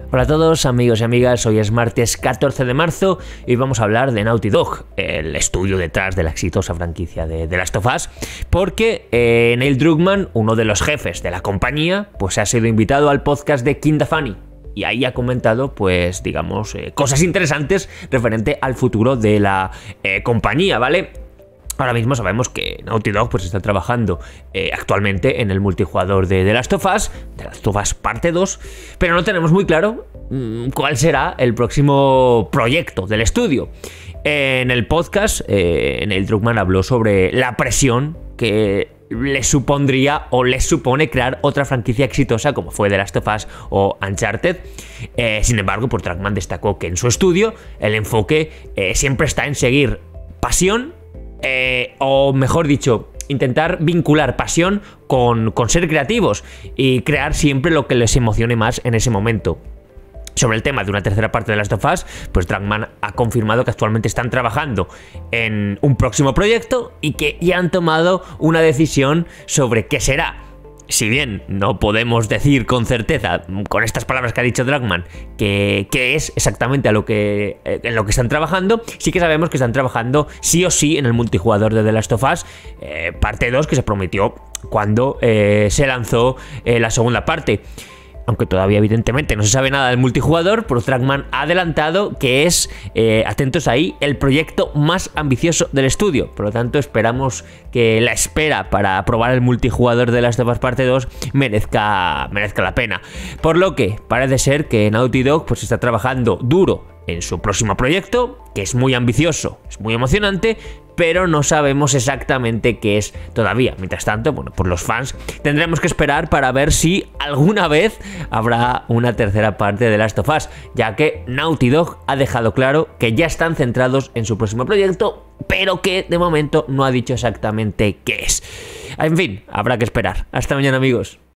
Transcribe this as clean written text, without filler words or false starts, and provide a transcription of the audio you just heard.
Hola a todos amigos y amigas, hoy es martes 14 de marzo y vamos a hablar de Naughty Dog, el estudio detrás de la exitosa franquicia de The Last of Us, porque Neil Druckmann, uno de los jefes de la compañía, pues ha sido invitado al podcast de Kinda Funny. Y ahí ha comentado, pues, digamos, cosas interesantes referente al futuro de la compañía, ¿vale? Ahora mismo sabemos que Naughty Dog pues está trabajando actualmente en el multijugador de The Last of Us parte 2, pero no tenemos muy claro cuál será el próximo proyecto del estudio. En el podcast, Neil Druckmann habló sobre la presión que le supondría o les supone crear otra franquicia exitosa como fue The Last of Us o Uncharted. Sin embargo, pues Druckmann destacó que en su estudio el enfoque siempre está en seguir pasión, o mejor dicho, intentar vincular pasión con ser creativos y crear siempre lo que les emocione más en ese momento. Sobre el tema de una tercera parte de Last of Us, pues Druckmann ha confirmado que actualmente están trabajando en un próximo proyecto y que ya han tomado una decisión sobre qué será. Si bien no podemos decir con certeza, con estas palabras que ha dicho Druckmann, que es exactamente en lo que están trabajando, sí que sabemos que están trabajando sí o sí en el multijugador de The Last of Us, parte 2, que se prometió cuando se lanzó la segunda parte. Aunque todavía evidentemente no se sabe nada del multijugador, pero Druckmann ha adelantado que es, atentos ahí, el proyecto más ambicioso del estudio. Por lo tanto, esperamos que la espera para probar el multijugador de Last of Us parte 2 merezca la pena. Por lo que parece ser que Naughty Dog pues está trabajando duro en su próximo proyecto, que es muy ambicioso, es muy emocionante, pero no sabemos exactamente qué es todavía. Mientras tanto, bueno, pues los fans tendremos que esperar para ver si alguna vez habrá una tercera parte de The Last of Us, ya que Naughty Dog ha dejado claro que ya están centrados en su próximo proyecto, pero que de momento no ha dicho exactamente qué es. En fin, habrá que esperar. Hasta mañana, amigos.